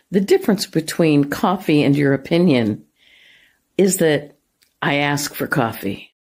The difference between coffee and your opinion is that I ask for coffee.